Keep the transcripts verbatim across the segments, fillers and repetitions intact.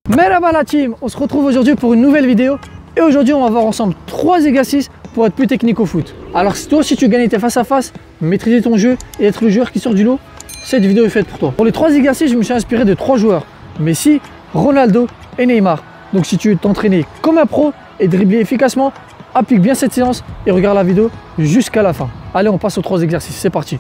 Merhaba la team, on se retrouve aujourd'hui pour une nouvelle vidéo et aujourd'hui on va voir ensemble trois exercices pour être plus technique au foot. Alors si toi aussi tu veux gagner tes face à face, maîtriser ton jeu et être le joueur qui sort du lot, cette vidéo est faite pour toi. Pour les trois exercices, je me suis inspiré de trois joueurs, Messi, Ronaldo et Neymar. Donc si tu veux t'entraîner comme un pro et dribbler efficacement, applique bien cette séance et regarde la vidéo jusqu'à la fin. Allez, on passe aux trois exercices, c'est parti.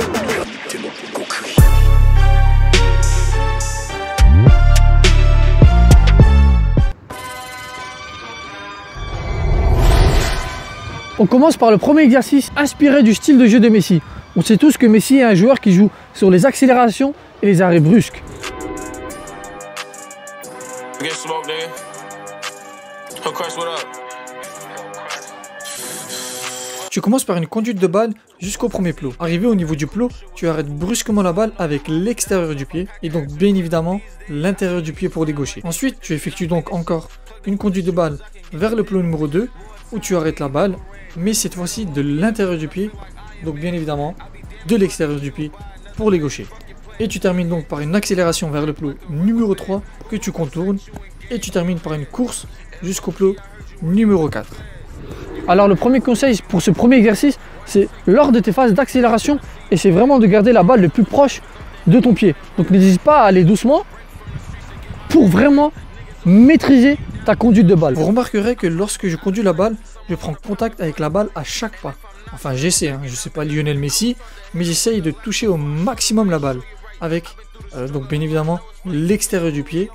On commence par le premier exercice inspiré du style de jeu de Messi. On sait tous que Messi est un joueur qui joue sur les accélérations et les arrêts brusques. Tu commences par une conduite de balle jusqu'au premier plot. Arrivé au niveau du plot, tu arrêtes brusquement la balle avec l'extérieur du pied et donc bien évidemment l'intérieur du pied pour les gauchers. Ensuite, tu effectues donc encore une conduite de balle vers le plot numéro deux où tu arrêtes la balle, mais cette fois-ci de l'intérieur du pied, donc bien évidemment de l'extérieur du pied pour les gauchers. Et tu termines donc par une accélération vers le plot numéro trois que tu contournes et tu termines par une course jusqu'au plot numéro quatre. Alors le premier conseil pour ce premier exercice, c'est lors de tes phases d'accélération, et c'est vraiment de garder la balle le plus proche de ton pied. Donc n'hésite pas à aller doucement pour vraiment maîtriser ta conduite de balle. Vous remarquerez que lorsque je conduis la balle, je prends contact avec la balle à chaque pas. Enfin j'essaie, hein, je ne sais pas Lionel Messi, mais j'essaye de toucher au maximum la balle avec euh, donc bien évidemment l'extérieur du pied.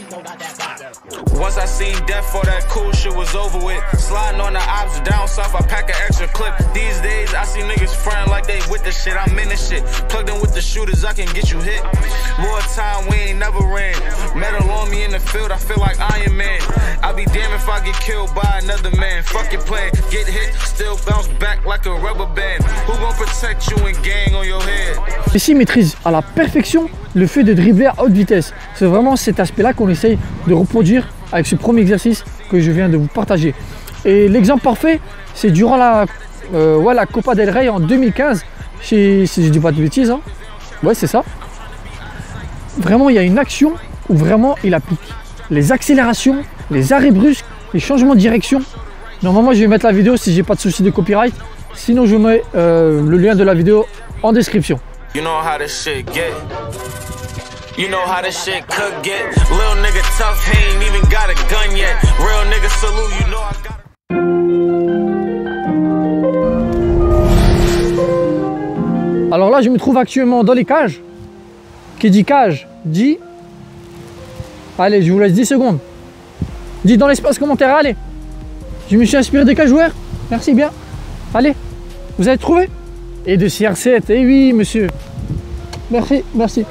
Once I seen death for that cool shit was over with. Sliding on the ops down south, I pack an extra clip. These days I see niggas frying like they with the shit. I'm in this shit. Plugged in with the shooters, I can get you hit. More time we ain't never ran. Metal on me in the field, I feel like Iron Man. I'll be damned if I get killed by another man. Fuck your plan, get hit, still bounce back like a rubber band. Who gon' protect you and gang on your head? Messi maîtrise à la perfection le fait de dribbler à haute vitesse. C'est vraiment cet aspect-là qu'on essaye de reproduire avec ce premier exercice que je viens de vous partager. Et l'exemple parfait, c'est durant la, euh, ouais, la Copa del Rey en deux mille quinze, chez, si je dis pas de bêtises, hein. Ouais c'est ça. Vraiment il y a une action où vraiment il applique les accélérations, les arrêts brusques, les changements de direction. Normalement je vais mettre la vidéo si j'ai pas de souci de copyright, sinon je mets euh, le lien de la vidéo en description. You know how this shit get. You know how this shit could get. Lil nigga tough, he ain't even got a gun yet. Real nigga salute, you know I got. Alors là, je me trouve actuellement dans les cages. Qui dit cage, dit... Allez, je vous laisse dix secondes. Dites dans l'espace commentaire, allez. Je me suis inspiré des cages joueurs. Merci bien. Allez, vous avez trouvé? Et de C R sept, eh oui, monsieur. Merci, merci.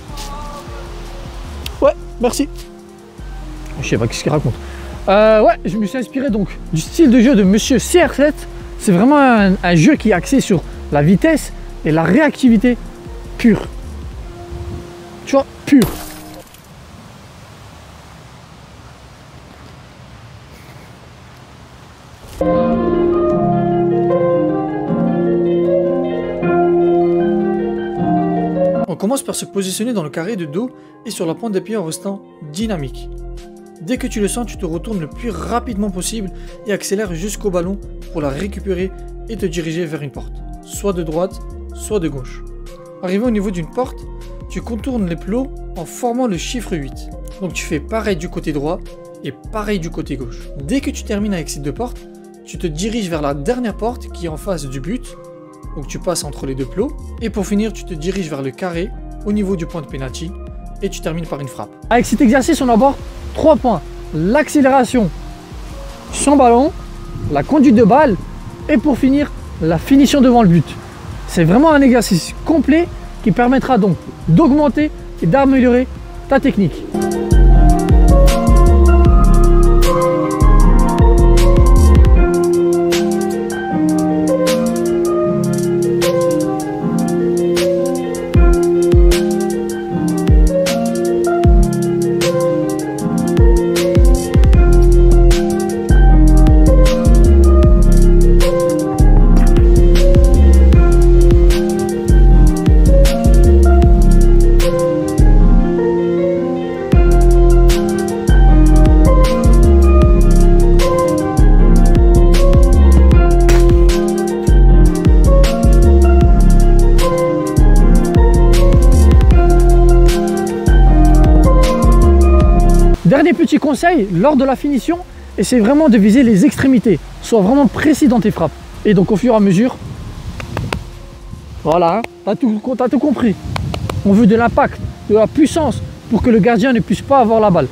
Ouais, merci. Je sais pas ce qu'il raconte. Euh, ouais, je me suis inspiré donc du style de jeu de monsieur C R sept. C'est vraiment un, un jeu qui est axé sur la vitesse et la réactivité pure. Tu vois, pure. On commence par se positionner dans le carré de dos et sur la pointe des pieds en restant dynamique. Dès que tu le sens, tu te retournes le plus rapidement possible et accélères jusqu'au ballon pour la récupérer et te diriger vers une porte, soit de droite, soit de gauche. Arrivé au niveau d'une porte, tu contournes les plots en formant le chiffre huit. Donc tu fais pareil du côté droit et pareil du côté gauche. Dès que tu termines avec ces deux portes, tu te diriges vers la dernière porte qui est en face du but. Donc tu passes entre les deux plots et pour finir tu te diriges vers le carré au niveau du point de penalty et tu termines par une frappe. Avec cet exercice on aborde trois points: l'accélération sans ballon, la conduite de balle et pour finir la finition devant le but. C'est vraiment un exercice complet qui permettra donc d'augmenter et d'améliorer ta technique. Dernier petit conseil, lors de la finition, essaie vraiment de viser les extrémités. Sois vraiment précis dans tes frappes. Et donc au fur et à mesure, voilà, hein, t'as tout, t'as tout compris. On veut de l'impact, de la puissance pour que le gardien ne puisse pas avoir la balle.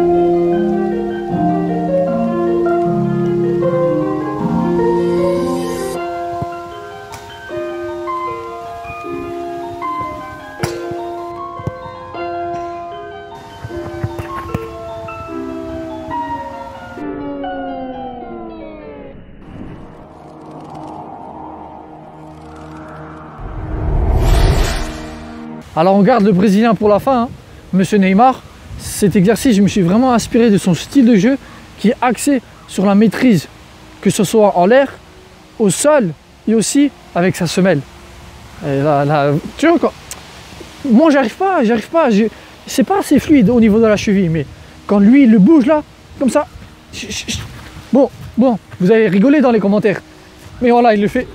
Alors on garde le Brésilien pour la fin, hein. Monsieur Neymar. Cet exercice, je me suis vraiment inspiré de son style de jeu qui est axé sur la maîtrise, que ce soit en l'air, au sol et aussi avec sa semelle. Et là, là, tu vois quoi, moi j'arrive pas, j'arrive pas, c'est pas assez fluide au niveau de la cheville, mais quand lui il le bouge là, comme ça, bon, bon, vous avez rigolé dans les commentaires, mais voilà, il le fait.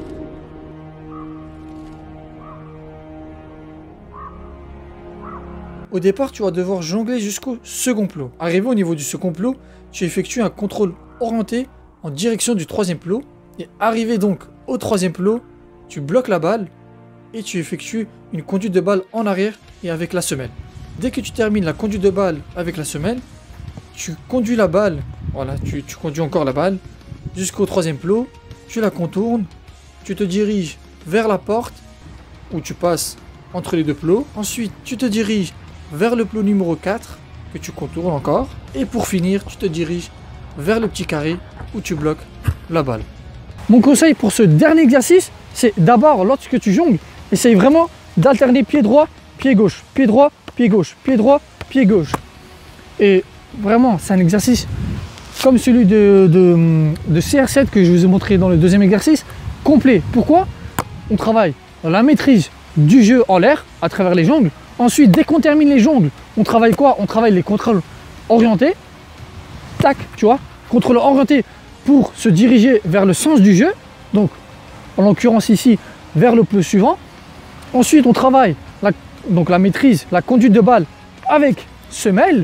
Au départ, tu vas devoir jongler jusqu'au second plot. Arrivé au niveau du second plot, tu effectues un contrôle orienté en direction du troisième plot. Et arrivé donc au troisième plot, tu bloques la balle et tu effectues une conduite de balle en arrière et avec la semelle. Dès que tu termines la conduite de balle avec la semelle, tu conduis la balle, voilà, tu, tu conduis encore la balle jusqu'au troisième plot, tu la contournes, tu te diriges vers la porte où tu passes entre les deux plots. Ensuite, tu te diriges vers le plot numéro quatre que tu contournes encore. Et pour finir, tu te diriges vers le petit carré où tu bloques la balle. Mon conseil pour ce dernier exercice, c'est d'abord, lorsque tu jongles, essaye vraiment d'alterner pied droit, pied gauche, pied droit, pied gauche, pied droit, pied gauche. Et vraiment, c'est un exercice comme celui de, de, de C R sept que je vous ai montré dans le deuxième exercice, complet. Pourquoi? On travaille dans la maîtrise du jeu en l'air à travers les jongles. Ensuite, dès qu'on termine les jongles, on travaille quoi? On travaille les contrôles orientés. Tac, tu vois, contrôle orienté pour se diriger vers le sens du jeu. Donc, en l'occurrence ici, vers le plot suivant. Ensuite, on travaille la, donc la maîtrise, la conduite de balle avec semelle.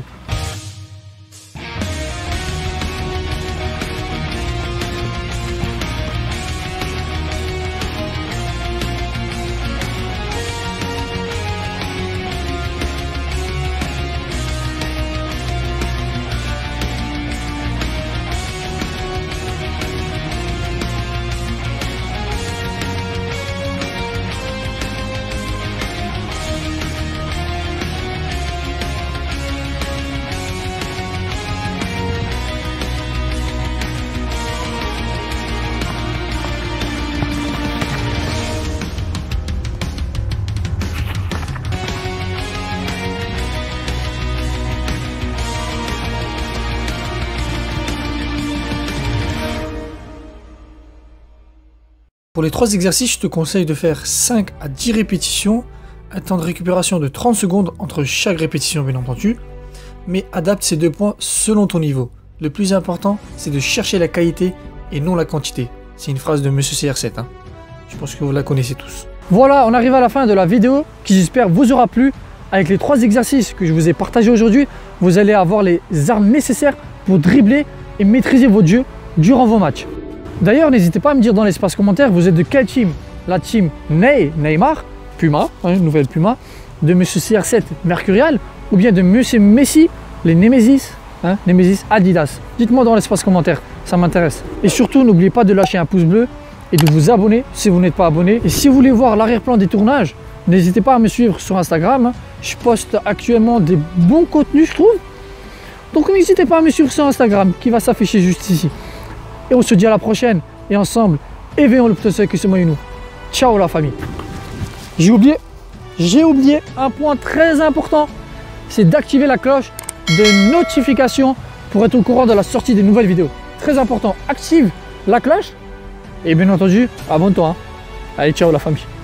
Pour les trois exercices, je te conseille de faire cinq à dix répétitions, un temps de récupération de trente secondes entre chaque répétition bien entendu, mais adapte ces deux points selon ton niveau. Le plus important, c'est de chercher la qualité et non la quantité. C'est une phrase de Monsieur C R sept, hein. Je pense que vous la connaissez tous. Voilà, on arrive à la fin de la vidéo qui j'espère vous aura plu. Avec les trois exercices que je vous ai partagés aujourd'hui, vous allez avoir les armes nécessaires pour dribbler et maîtriser votre jeu durant vos matchs. D'ailleurs, n'hésitez pas à me dire dans l'espace commentaire, vous êtes de quelle team? La team Ney, Neymar, Puma, hein, nouvelle Puma, de Monsieur C R sept, Mercurial, ou bien de Monsieur Messi, les Nemesis, hein, Nemesis Adidas. Dites-moi dans l'espace commentaire, ça m'intéresse. Et surtout, n'oubliez pas de lâcher un pouce bleu et de vous abonner si vous n'êtes pas abonné. Et si vous voulez voir l'arrière-plan des tournages, n'hésitez pas à me suivre sur Instagram. Hein. Je poste actuellement des bons contenus, je trouve. Donc n'hésitez pas à me suivre sur Instagram, qui va s'afficher juste ici. Et on se dit à la prochaine. Et ensemble, éveillons le potentiel que c'est moi et nous. Ciao la famille. J'ai oublié, j'ai oublié un point très important. C'est d'activer la cloche de notification pour être au courant de la sortie des nouvelles vidéos. Très important, active la cloche. Et bien entendu, abonne-toi. Hein. Allez, ciao la famille.